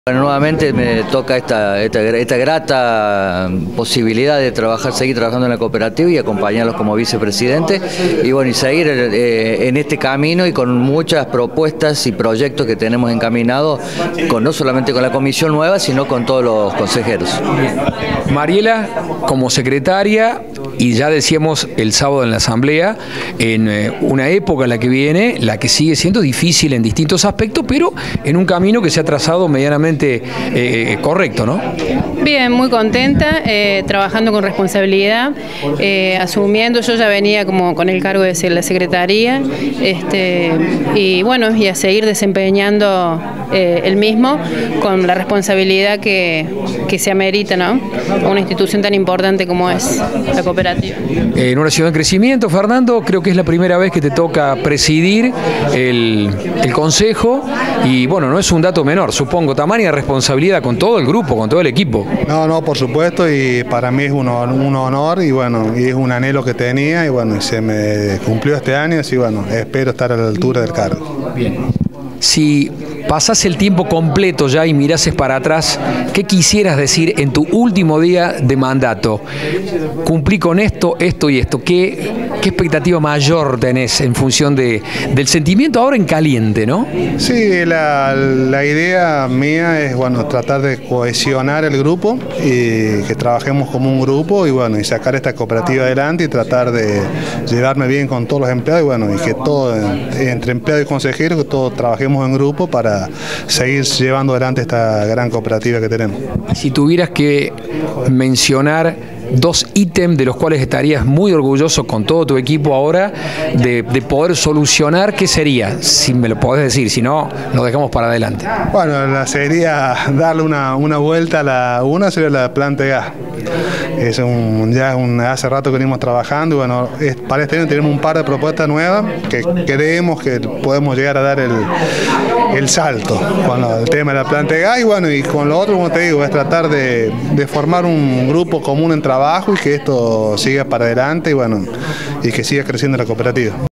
Bueno, nuevamente me toca esta grata posibilidad de seguir trabajando en la cooperativa y acompañarlos como vicepresidente y bueno, y seguir en este camino y con muchas propuestas y proyectos que tenemos encaminados, no solamente con la comisión nueva, sino con todos los consejeros. Mariela, como secretaria, y ya decíamos el sábado en la asamblea, en una época en la que viene, la que sigue siendo difícil en distintos aspectos, pero en un camino que se ha trazado medianamente correcto, ¿no? Bien, muy contenta, trabajando con responsabilidad, asumiendo, yo ya venía como con el cargo de ser la secretaría, y bueno, y a seguir desempeñando el mismo con la responsabilidad que se amerita, ¿no? A una institución tan importante como es la cooperativa. En una ciudad en crecimiento, Fernando, creo que es la primera vez que te toca presidir el consejo y bueno, no es un dato menor, supongo, tamaña responsabilidad con todo el grupo, con todo el equipo. No, por supuesto, y para mí es un honor y bueno, y es un anhelo que tenía y bueno, y se me cumplió este año, así bueno, espero estar a la altura del cargo. Bien. Si pasás el tiempo completo ya y mirases para atrás, ¿qué quisieras decir en tu último día de mandato? Cumplí con esto, esto y esto. ¿Qué expectativa mayor tenés en función del sentimiento ahora en caliente, no? Sí, la idea mía es bueno, tratar de cohesionar el grupo y que trabajemos como un grupo y bueno, y sacar esta cooperativa adelante y tratar de llevarme bien con todos los empleados y bueno, y que todo, entre empleados y consejeros, que todos trabajemos en grupo para seguir llevando adelante esta gran cooperativa que tenemos. Si tuvieras que mencionar dos ítems de los cuales estarías muy orgulloso con todo tu equipo ahora de poder solucionar, ¿qué sería? Si me lo podés decir, si no, lo dejamos para adelante. Bueno, sería darle una vuelta sería la planta de gas. Es hace rato que venimos trabajando y bueno, para este año tenemos un par de propuestas nuevas que creemos que podemos llegar a dar el salto con el tema de la planta de gas y bueno, y con lo otro, como te digo, es tratar de formar un grupo común en trabajo y que esto siga para adelante y bueno, y que siga creciendo la cooperativa.